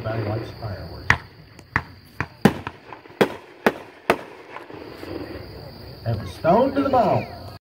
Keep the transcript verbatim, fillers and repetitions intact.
Everybody likes fireworks. And a stone to the ball.